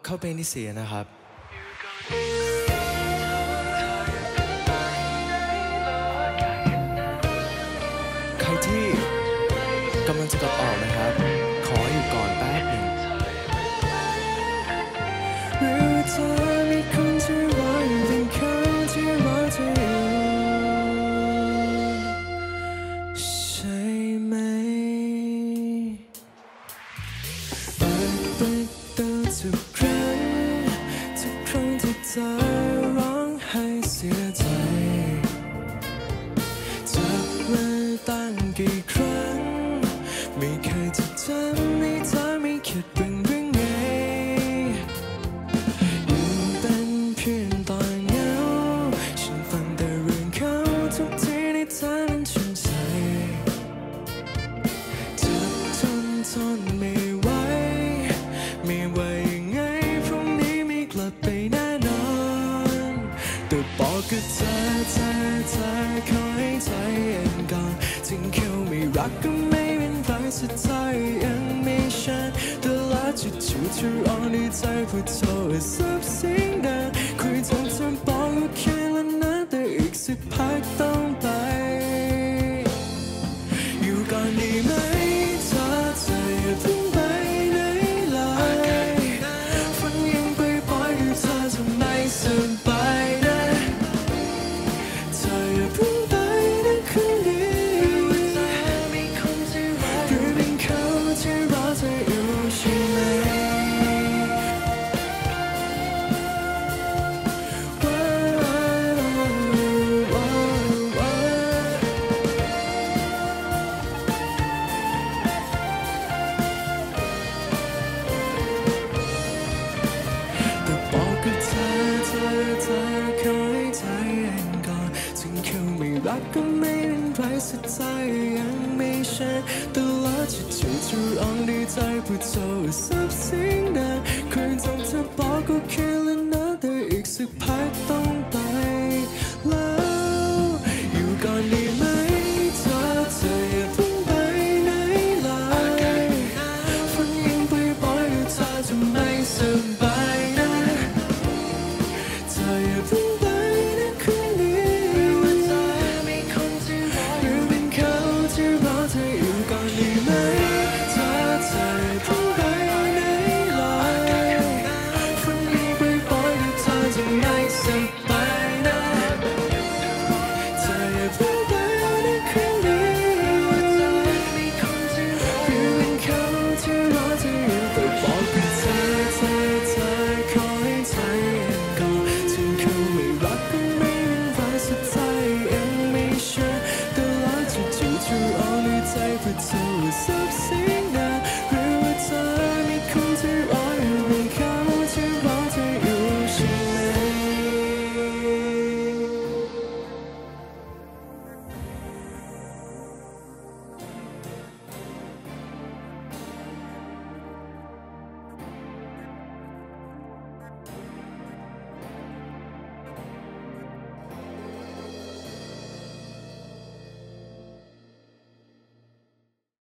เข้าไปในเสียนะครับใครที่กำลังจะกลับออกนะครับขออยู่ก่อนแป๊บหนึ่งหรือเธอมีคนที่รออยู่เป็นเขาที่รอเธออยู่ใช่ไหมเปิดประตูทุกครั้งที่เธอร้องไห้เสียใจจับมือตั้งกี่ครั้งไม่เคยจะทำให้เธอไม่คิดเป็นเรื่องไงยังเป็นเพียงตอนเหงาฉันฟังแต่เรื่องเขาทุกทีในเธอนั้นชื่นใจจะทนไม่ไหวไม่ว่ายังไงพรุ่งนี้ไม่กลับไปแน่นอนแต่บอกกับเธอขอให้ใจเย็นก่อนถึงเขาไม่รักก็ไม่เป็นไรสุดท้ายยังมีฉันแต่ละจุดที่ร้องในใจพูดโทรศัพท์เสียงดังคุยจนเธอบอกโอเคแล้วนะแต่อีกสักพักต้องไปอยู่ก่อนดีไหมเธออย่าเพิ่งไปไหนเลยฝันยังไปปล่อยให้เธอทำไม่สบายนะเธออย่าเพิ่งไปนะคืนนี้หรือเป็นเขาที่รอเธออยู่ใช่ไหมแต่บอกกับเธอขอให้ใจเย็นก่อนถึงเขาไม่รักก็ไม่เป็นไรสุดท้ายยังมีฉันตลอดที่ร้องในใจพูดโทรศัพท์เสียงดังเคยจำเธอบอกโอเคแล้วนะแต่อีกสักพักต้องไปแล้วอยู่ก่อนดีไหมเธออย่าเพิ่งไปไหนเลยฝันยังไปปล่อยให้เธอจะไม่สบายนะเธออย่าเพิ่งไปนะคืนนี้หรือเป็นเขาที่รอเธออยู่ก่อนดีไหมเธออย่าเพิ่งไปไหนเลยฝันยังไปปล่อยให้เธอจะไม่สบายนะเธออย่าเพิ่งไปนะคืนนี้หรือเป็นเขาที่รอเธออยู่แต่บอกกับเธอขอให้ใจเย็นก่อนถึงเขาไม่รักก็ไม่เป็นไรสุดท้ายยังมีฉันแต่ละจุดที่ร้องในใจเพื่อโทรศัพท์เสีย